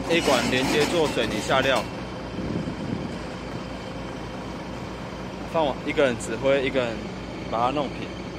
A 管连接做水泥下料，放我一个人指挥，一个人把它弄平。